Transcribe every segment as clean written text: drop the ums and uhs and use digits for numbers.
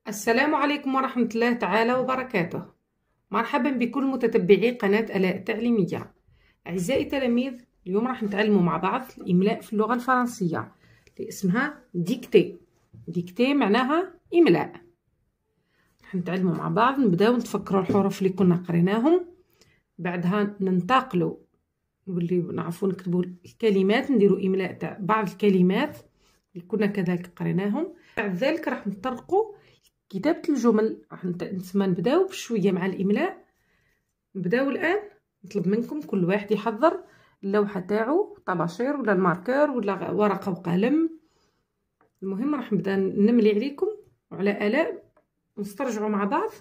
السلام عليكم ورحمة الله تعالى وبركاته. مرحبا بكل متتبعي قناة آلاء التعليمية. أعزائي التلاميذ، اليوم راح نتعلموا مع بعض الإملاء في اللغة الفرنسية اللي اسمها ديكتي. ديكتي معناها إملاء. راح نتعلموا مع بعض، نبداو نتفكروا الحروف اللي كنا قريناهم، بعدها ننتقلوا واللي نعرفوا نكتبوا الكلمات، نديروا إملاء تاع بعض الكلمات اللي كنا كذلك قريناهم. بعد ذلك راح نطرقوا كتابة الجمل. راح نبداو بشوية مع الإملاء. نبداو الآن. نطلب منكم كل واحد يحضر اللوحة تاعو، طباشير ولا الماركر ولا ورقة وقلم. المهم راح نبدا نملي عليكم وعلى آلاء نسترجعوا مع بعض.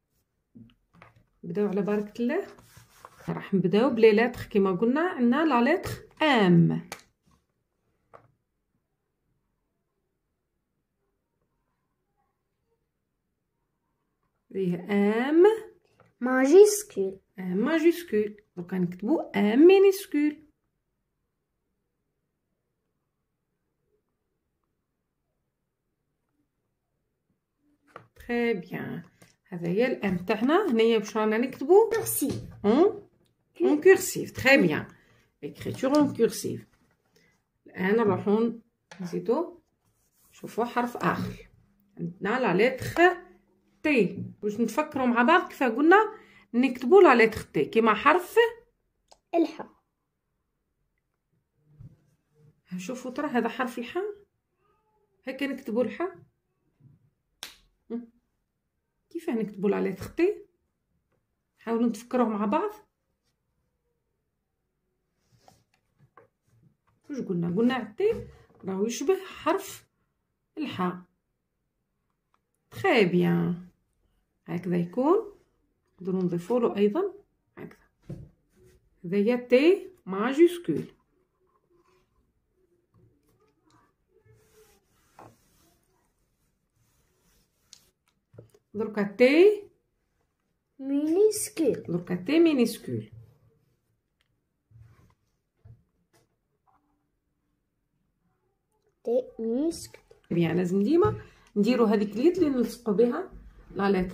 نبداو على بركة الله. راح نبداو بلي لاتر كما قلنا. عندنا لا لاتر ام. ام ماجيسكول. ام ماجيسكول. دوكا نكتبو ام مينيسكول. تري بيان. هذا هي الام تاعنا. هنايا باش رانا نكتبو كورسيف. اون كورسيف. تري بيان. écriture اون كورسيف. الان نروحو نزيدو نشوفو حرف اخر. عندنا لا لتر تي. باش نتفكروا مع بعض كيف قلنا نكتبوا لا لتر تي كيما حرف الحاء. شوفوا ترى هذا حرف الحاء، هكا نكتبوا الحاء. كيف نكتبوا لا لتر تي؟ حاولوا نتفكروه مع بعض. واش قلنا التي راهو يشبه حرف الحاء. تري بيان. هكذا يكون. نقدروا نضيفوا له ايضا هكذا. هذا هي تي ماجيسكول. دركا تي مينيسكول. دركا تي مينيسكول. تي مينيسكول. بيان. لازم ديما نديروا هذيك اليد اللي نلصقوا بها لا لتر.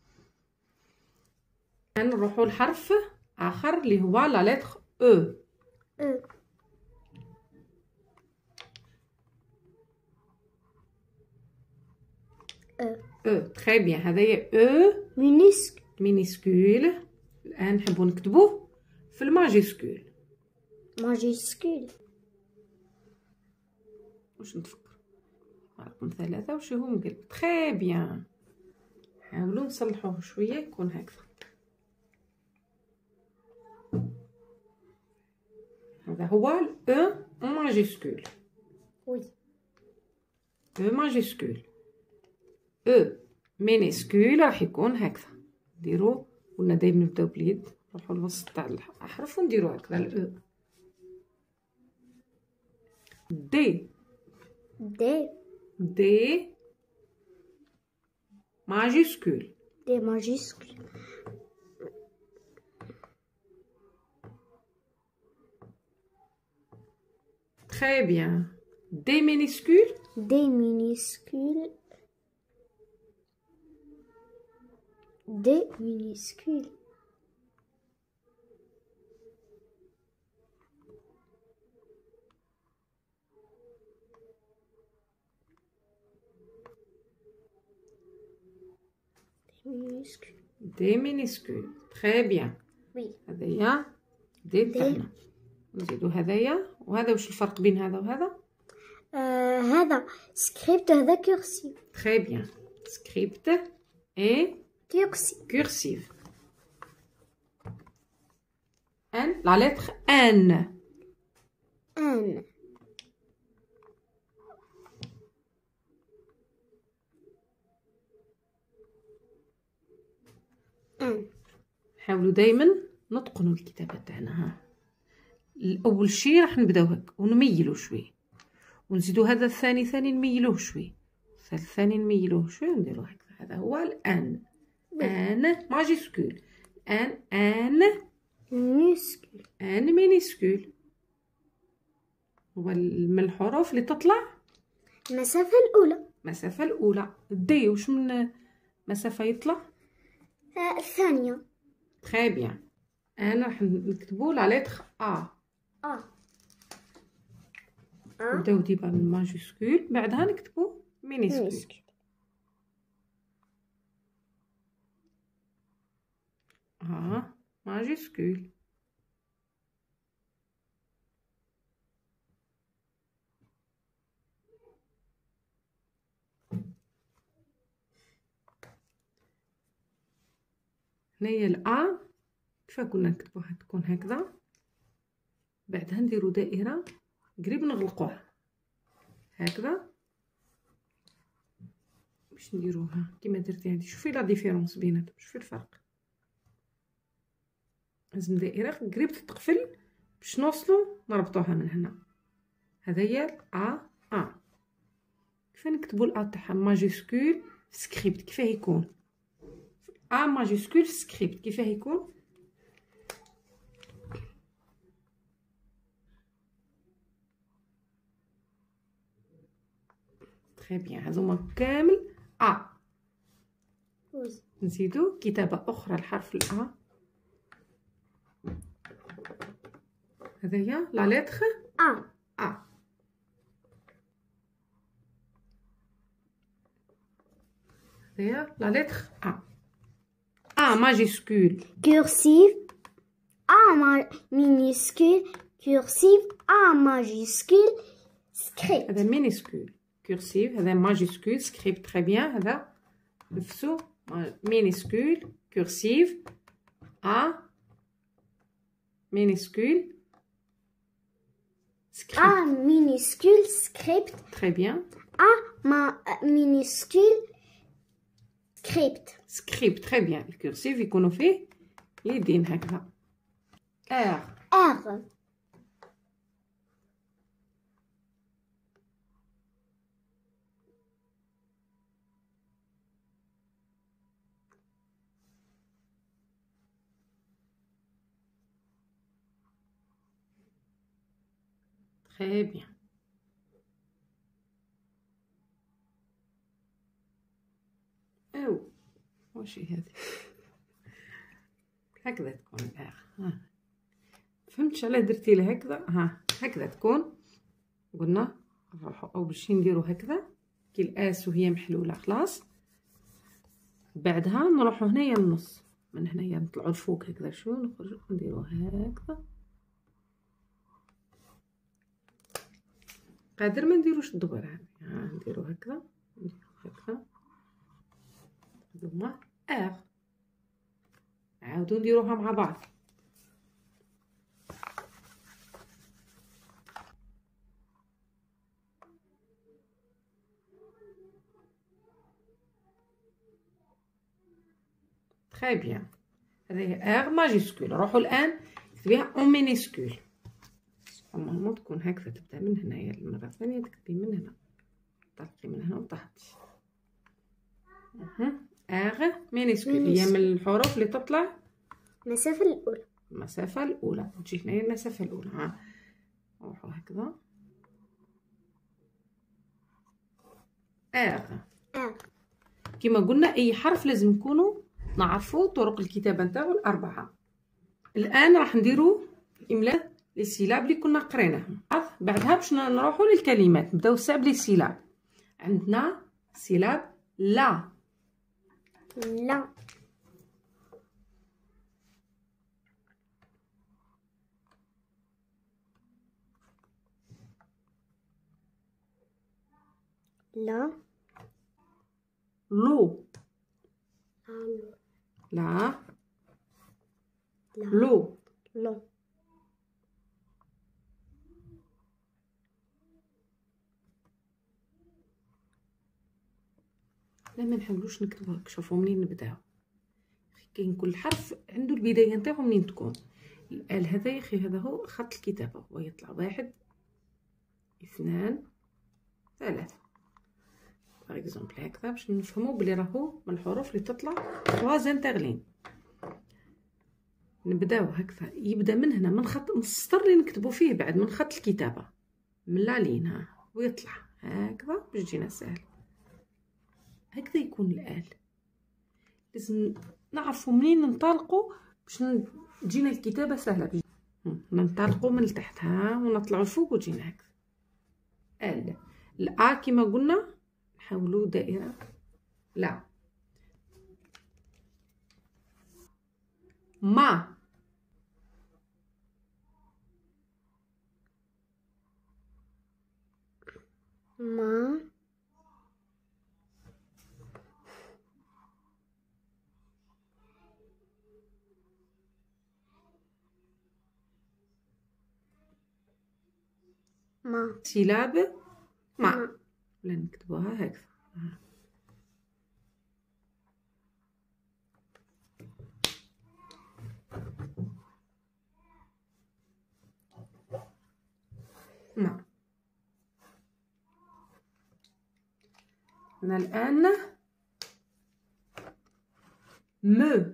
نروحوا لحرف اخر اللي هو لا لتر او. تري بيان. هذا هي او مينيسكول. مينيسكول. الان نحبوا نكتبوه في الماجيسكول. ماجيسكول. واش نتفكر رقم 3 واش هو مقلب. تري بيان. حاولوا نصلحوه شويه يكون هكذا. هذا هو او ماجيسكول. وي. او ماجيسكول. او مينيسكول راح يكون هكذا. نديرو قلنا دايما نبداو باليد، نروحو للوسط تاع الاحرف ونديرو هكذا الاو. دي. دي. دي ماجيسكول. دي ماجيسكول. تري بيان. دي مينيسكول. دي مينيسكول. دي مينيسكول. مينيسكول. دي مينيسكول. تري بيان. وي. هذايا دي تاعنا. نزيدو هذايا وهذا. واش الفرق بين هذا وهذا؟ هذا سكريبت هذا كورسيف. تري بيان. سكريبت اي كورسيف. كورسيف. ان لا لتر ان. ان. ان. حاولوا دائما نتقنوا الكتابه تاعنا. ها اول شيء راح نبداو هكا ونميلوا شوي ونزيدوا هذا الثاني نميلوه شوي، الثاني نميلوه شوي ونديروا هكذا. هذا هو الان. ان ماجيسكول. ان مينيسكول. ان مينيسكول. هو من الحروف اللي تطلع المسافة الأولى. المسافة الأولى. دي واش من مسافة يطلع؟ الثانية. تري بيان. أنا راح نكتبو لا لتر أ. نبداو ديما بالماجيسكول، بعدها نكتبو مينيسكول. ماجيسكول. هنايا الأ كيف كنا نكتبوها تكون هكذا، بعدها نديرو دائرة قريب نغلقوها هكذا باش نديروها كيما درتي هادي. شوفي لا ديفيرونس بيناتهم، شوفي الفرق. لازم دائرة قريب تتقفل باش نوصلو نربطوها من هنا. هذا هي ا. كيف نكتبو الأ تاعها؟ ماجيسكول سكريبت. كيفاه يكون ا ماجيسكول سكريبت؟ كيفاه يكون؟ تري بيان. هذوما كامل ا. نزيدو كتابة أخرى لحرف الأ. هذا هي لا لتر أ. هذا لا لتر أ ماجيسكول كورسيف. أ مينيسكول كورسيف. أ ماجيسكول سكريبت. هذا مينيسكول كورسيف، هذا ماجيسكول سكريبت. تري بيان. هذا نفسو مينيسكول كورسيف أ مينيسكول سكريبت. أ مينيسكول سكريبت. تري بيان. أ مينيسكول سكريبت. تري بيان. الكورسيف يكونوا فيه يدين هكذا. ار. تري بيان. واش هذه؟ هكذا تكون الآخر. فهمتش علاه درتي لها هكذا؟ هكذا تكون. قلنا نروحو أول شي نديرو هكذا كي الآس وهي محلولة خلاص. بعدها نروحو هنايا النص، من هنايا نطلعو الفوق هكذا، شو نخرجو نديرو هكذا. قادر ما نديروش الدبر هذه. نديرو هكذا، نديرو هكذا. هذوما نعاودو نديروها مع بعض. تري بيان. هذه ماجيسكول. روحوا الآن كتبيها اون مينيسكول. نورمالمون تكون هكذا، تبدا من هنايا المرة الثانية تكتبي من هنا، طلقي من هنا وتهبطي. مينيسكول هي من الحروف اللي تطلع المسافة الأولى. تجي هنايا المسافة الأولى. نروحو هكذا. كما قلنا أي حرف لازم نكونو نعرفو طرق الكتابة نتاعو الأربعة. الآن راح نديرو الإملاء للسيلاب اللي كنا قريناهم. بعدها باش نروحو للكلمات. نبداو ساعة بلي سيلاب. عندنا سيلاب لا. لا. لا. لو. لا. لو. لو. لا ما نحاولوش نكتبو هاك. شوفوا منين نبداو. كاين كل حرف عنده البدايه نتاعو منين تكون. الآل هذا يا اخي هذا هو خط الكتابه، هو يطلع 1 2 3 باغ اكزومبل هكذا باش نفهمو بلي راهو من الحروف اللي تطلع 3 انترلين. نبداو هكذا، يبدا من هنا من خط السطر اللي نكتبو فيه بعد من خط الكتابه من لا لين ويطلع هكذا باش تجينا سهل. هكذا يكون الآل. لازم نعرفوا منين ننطلقوا باش تجينا الكتابة سهلة. ننطلقوا من تحت ها ونطلعوا فوق وتجينا هكذا. آل الآ كما قلنا نحاولوا دائرة. لا ما ما ما سلاب ما ولا نكتبوها هكذا. ما أنا الآن م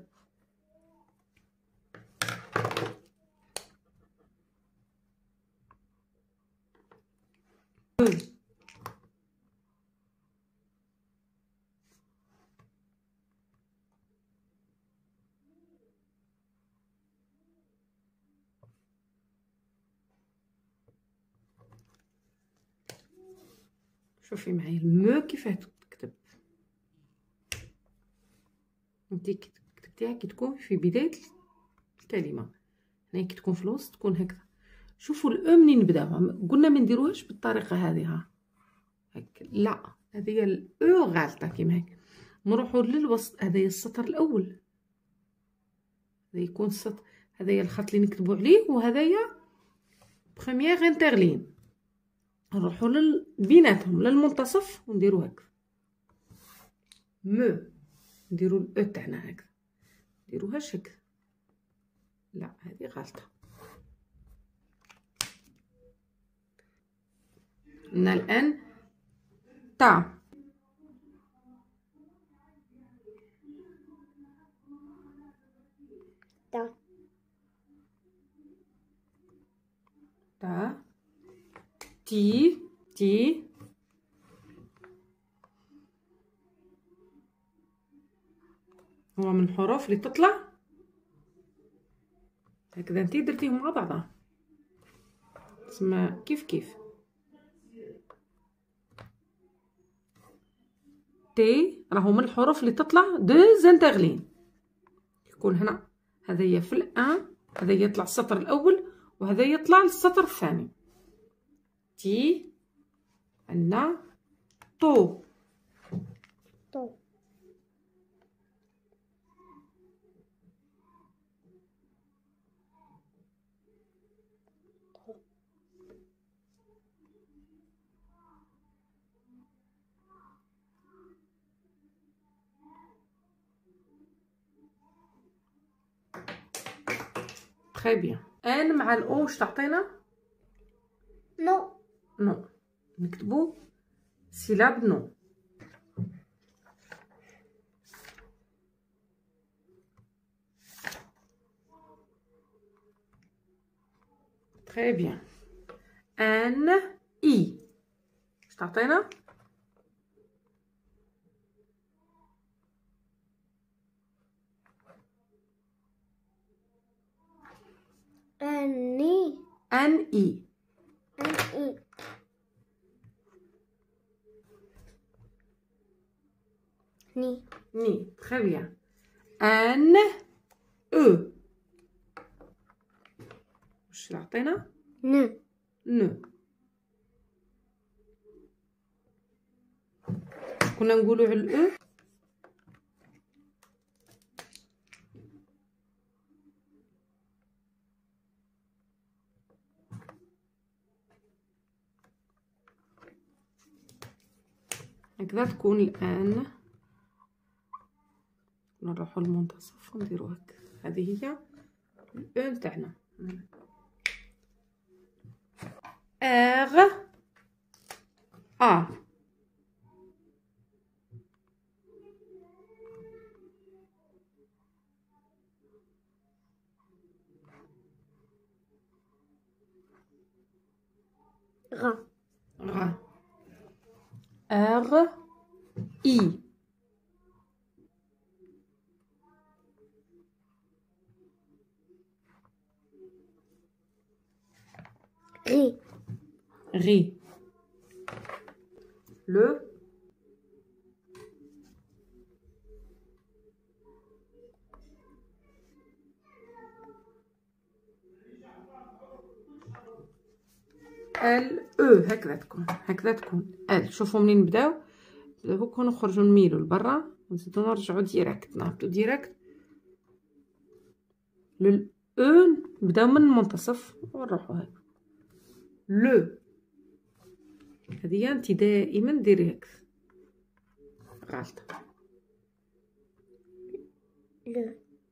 شوفي معايا المو كيفاه تكتب. انتي كتبتيها كي تكون في بداية الكلمة، هنا كي تكون في الوسط تكون هكذا. شوفوا الأ منين نبداوها، قلنا ما نديروهاش بالطريقة هذه ها هك، لا هذه الأو غالطة كيما هيك. نروحوا للوسط، هذا السطر الأول، هذا يكون السطر، هذايا الخط اللي نكتبوا عليه، وهذايا بخومييغ انترلين. نروحوا بيناتهم للمنتصف ونديرو هكا م، نديرو الأ تاعنا هكا، نديروهاش هكا، لا هذه غلطة. قلنا الآن تا تا تا تي تي هو من الحروف اللي تطلع هكذا. انتي درتيهم مع بعضها تسمى كيف تي راهو من الحروف اللي تطلع دو زانترلين. يكون هنا هذايا في الان، هذا يطلع السطر الاول وهذا يطلع السطر الثاني. تي عندنا طو طو تري بيان. ان مع الاو واش تعطينا؟ نو نو، نكتبو سيلاب نو. تري بيان. ان اي واش تعطينا؟ اني ان اي اني ني ني. تري بيان. ان او واش يعطينا؟ ن نو. كنا نقولوا على الاو هكذا تكون الان. نروحوا للمنتصف ونديرو هكا، هذه هي الاو تاعنا. ار ا غ غ ار اي غي غي. لو ال او. هكذا تكون ال. شوفوا منين نبداو هكا نخرجوا نميلوا لبرا ونزيدو نرجعوا ديريكت، نهبطوا ديريكت لل او. نبداو من المنتصف ونروحوا هكا لو. هذه انت دائما ديريكت غلطه. لو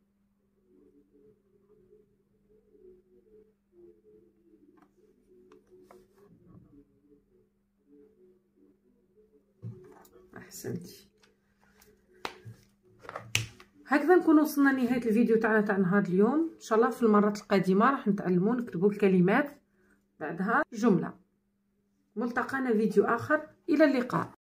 احسنتي. هكذا نكون وصلنا لنهايه الفيديو تاعنا تاع نهار اليوم. ان شاء الله في المرات القادمه راح نتعلموا نكتبوا الكلمات بعدها جمله. ملتقانا فيديو اخر، الى اللقاء.